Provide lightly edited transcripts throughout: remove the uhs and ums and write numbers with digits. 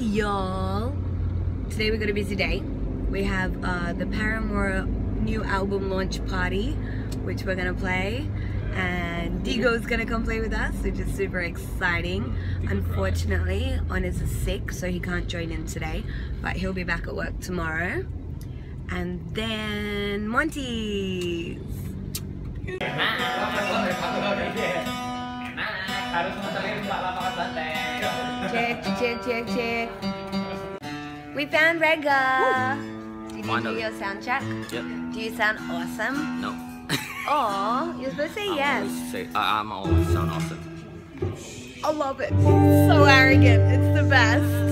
y'all. Today we got a busy day. We have the Paramore new album launch party, which we're gonna play, and Digo's gonna come play with us, which is super exciting. Unfortunately, Honors is sick, so he can't join in today, but he'll be back at work tomorrow. And then Monty's. Check. We found Rega. Did you do your sound check? Yep. Do you sound awesome? No. Oh, you're supposed to say yes. I'm always sound awesome. I love it. So arrogant. It's the best.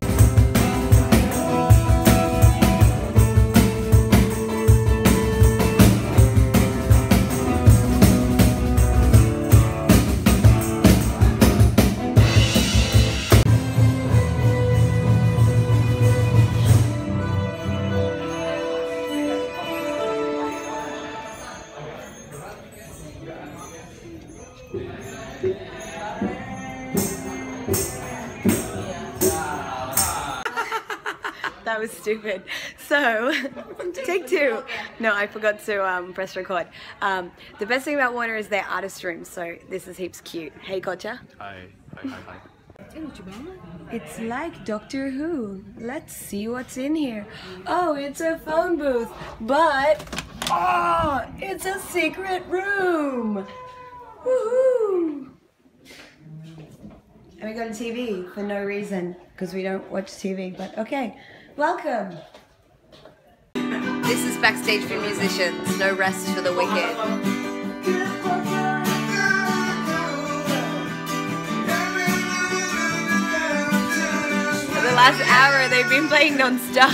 That was stupid. So, take two. No, I forgot to press record. The best thing about Warner is their artist room, so this is heaps cute. Hey, Kocha. Hi. It's like Doctor Who. Let's see what's in here. Oh, it's a phone booth, but oh, it's a secret room. Woohoo! And we got a TV for no reason, because we don't watch TV, but okay. Welcome. This is backstage for musicians. No rest for the wicked. For the last hour, they've been playing non-stop.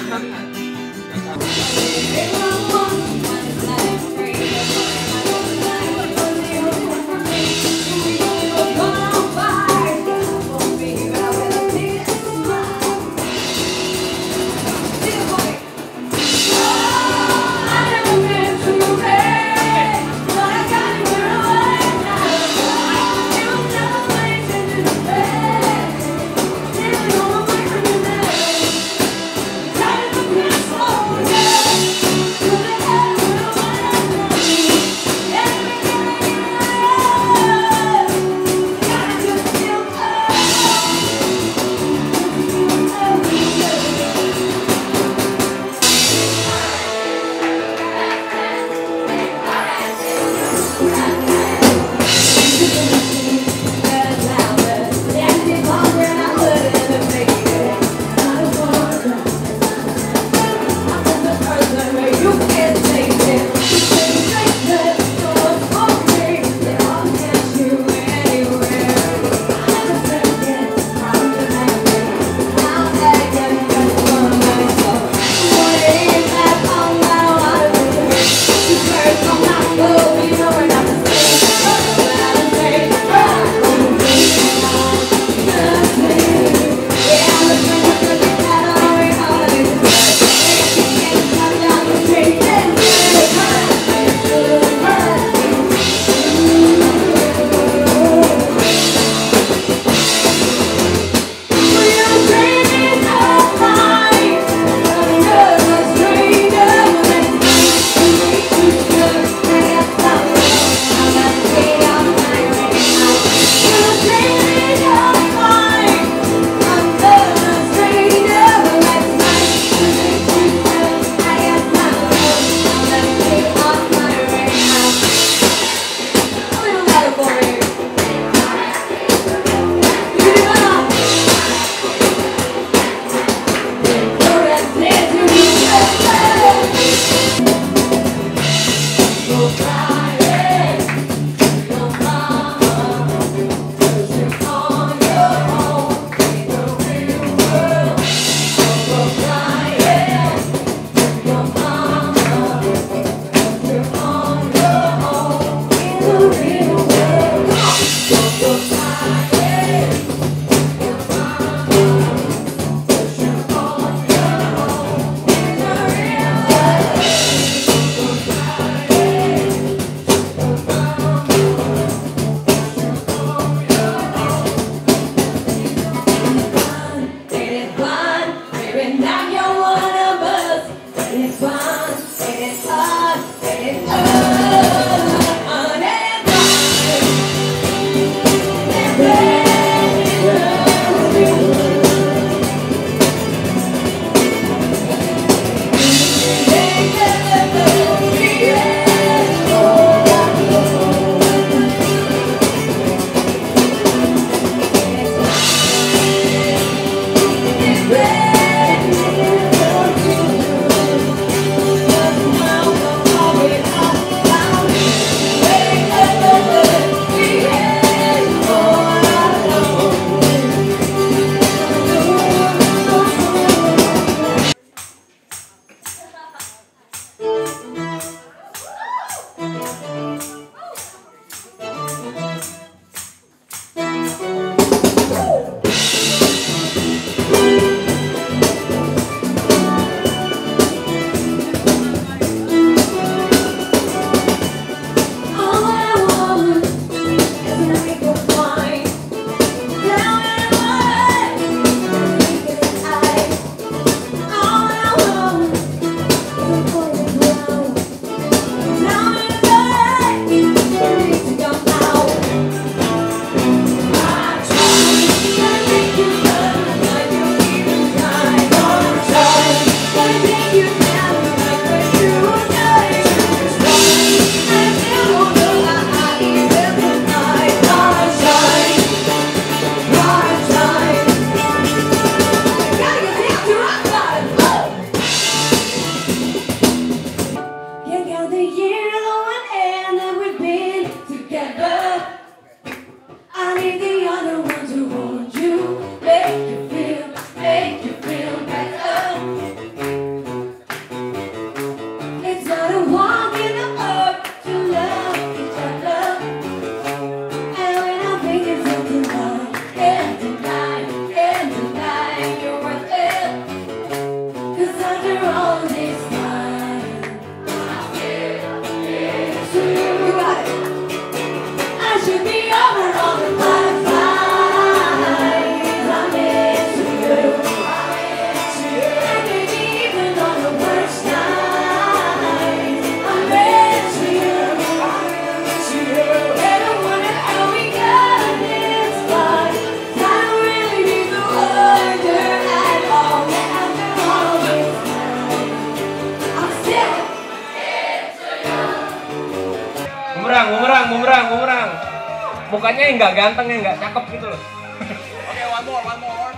Bumerang. Mukanya yang nggak ganteng, yang nggak cakep gitu loh. Oke, one more.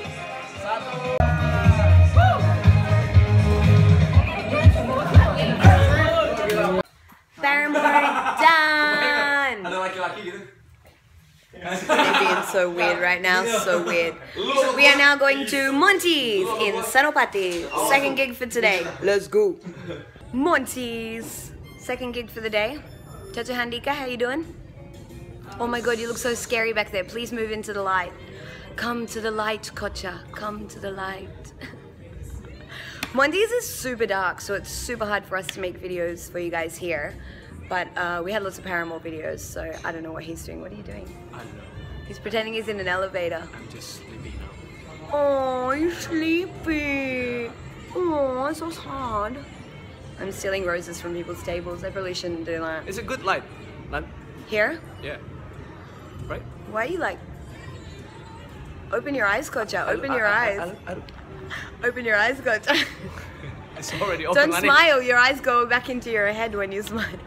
Satu. Paramore done. Ada laki-laki gitu. They're being so weird right now, so weird. We are now going to Monty's in Senopati. Second gig for today. Let's go. Monty's. Second gig for the day. Chacha Handika, how you doing? Oh my god, you look so scary back there. Please move into the light. Come to the light, Kocha. Come to the light. Monty's is super dark, so it's super hard for us to make videos for you guys here. But we had lots of Paramore videos, so I don't know what he's doing. What are you doing? I don't know. He's pretending he's in an elevator. I'm just sleepy now. Oh, you're sleepy. Oh, so sad. I'm stealing roses from people's tables. I probably shouldn't do that. It's a good light. Here? Yeah. Right? Why are you like... Open your eyes, Kocha. Open your eyes. Open your eyes, Kocha. It's already open. Don't smile. Your eyes go back into your head when you smile.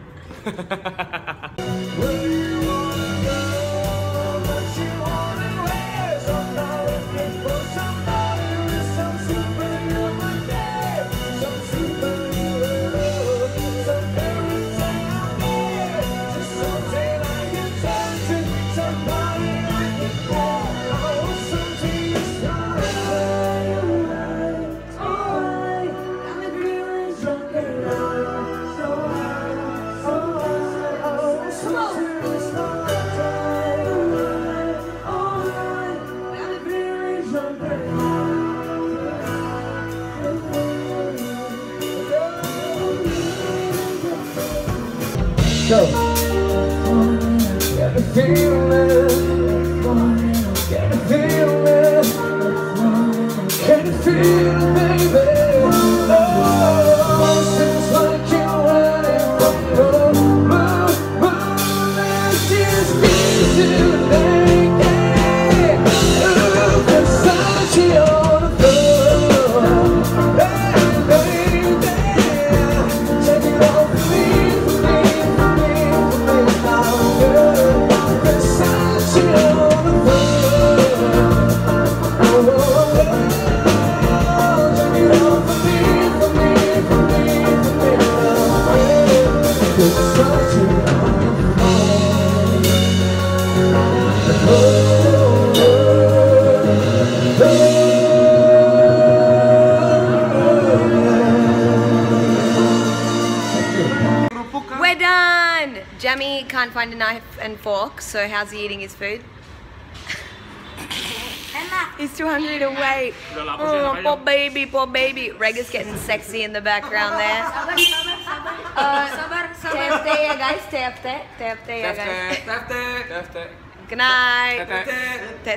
Go. Get the feeling. Get the feeling. Get the feeling, baby. Oh, seems like you're running from just something on the phone. We're done! Jamie can't find a knife and fork, so how's he eating his food? He's too hungry to wait. Oh, poor baby, poor baby. Rega's getting sexy in the background there. TFT ya guys, TFT ya guys. Good night.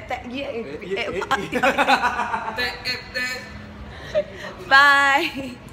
Bye.